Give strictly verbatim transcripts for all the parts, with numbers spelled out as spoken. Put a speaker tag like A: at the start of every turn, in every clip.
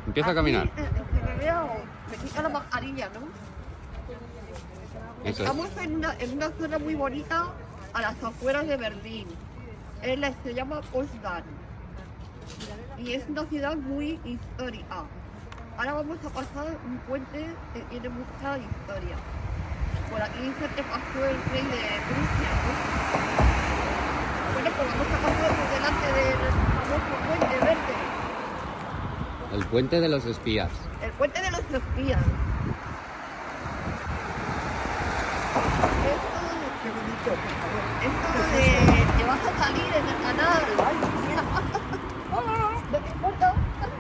A: Empieza a caminar.
B: Aquí, eh, que me vea o me quita la mascarilla, ¿no?
A: Eso es.
B: Estamos en una, en una zona muy bonita a las afueras de Berlín. Es la- se llama Potsdam. Y es una ciudad muy histórica. Ahora vamos a pasar un puente que tiene mucha historia. Por aquí dice que pasó el rey de Rusia, ¿no? Bueno, pues vamos a pasar por delante del famoso puente verde.
A: El puente de los espías.
B: El puente de los espías. Esto, qué bonito, por favor. Esto de que vas a salir en el canal. Ay, mira. ¿No te importa?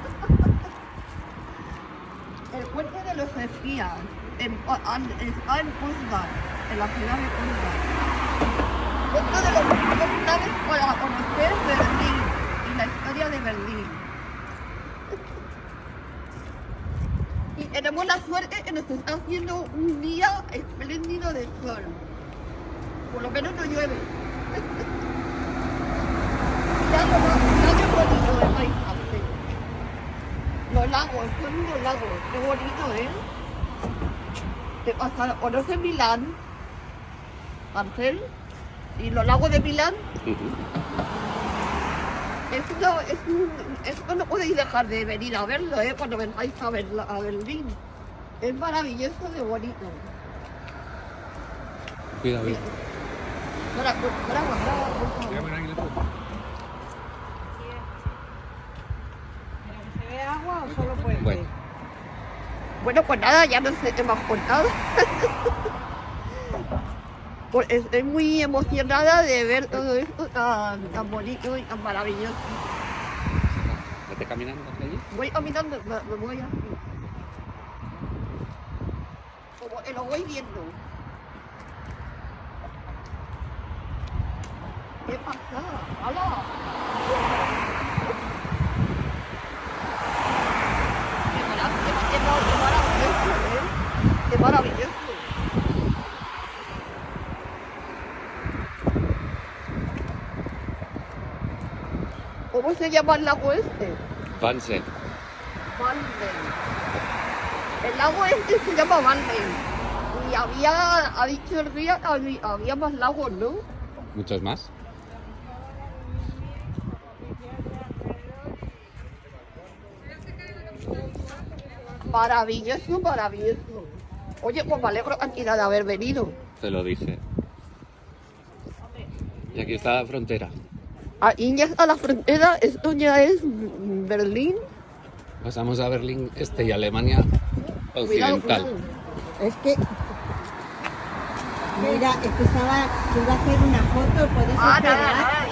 B: El puente de los espías. En, an- está en Potsdam, en la ciudad de Potsdam. Otro de los mejores planes para conocer Berlín y la historia de Berlín. Y tenemos la suerte que nos está haciendo un día espléndido de sol. Por lo menos no llueve. Ya lo ya qué bonito el paisaje. Los lagos, son unos lagos. Qué bonito, ¿eh? ¿Te pasa? ¿Conoces Milán, Ángel? ¿Y los lagos de Milán? Es una, es un, esto no podéis dejar de venir a verlo, ¿eh? Cuando vengáis a, ver, a Berlín. Es maravilloso de bonito.
A: Cuidado, cuidado.
B: Para, para guardar, por favor.
C: ¿Se ve agua o solo puente?
A: Bueno.
B: Bueno, pues nada, ya no sé qué me has contado. Pues estoy muy emocionada de ver todo esto tan, tan bonito y tan maravilloso.
A: Vete caminando hacia allí.
B: Voy caminando, me, me voy así. Como que lo voy viendo. ¿Qué pasa? ¡Hala! ¡Qué maravilloso! ¡Qué maravilloso! ¿Eh? ¡Qué maravilloso! ¿Cómo se llama el lago este?
A: Vanse.
B: Valden. El lago este se llama Valden. Y había, ha dicho el guía que había, había más lagos, ¿no?
A: Muchos más.
B: Maravilloso, maravilloso. Oye, pues me alegro cantidad de haber venido.
A: Te lo dije. Y aquí está la frontera.
B: Ahí ya está la frontera, esto ya es Berlín.
A: Pasamos a Berlín Este y Alemania
B: Cuidado,
A: Occidental.
B: cuidado.
C: Es que... Mira, es que estaba... que iba a hacer una foto, puedes
B: Ah,
C: esperar.
B: nada, nada,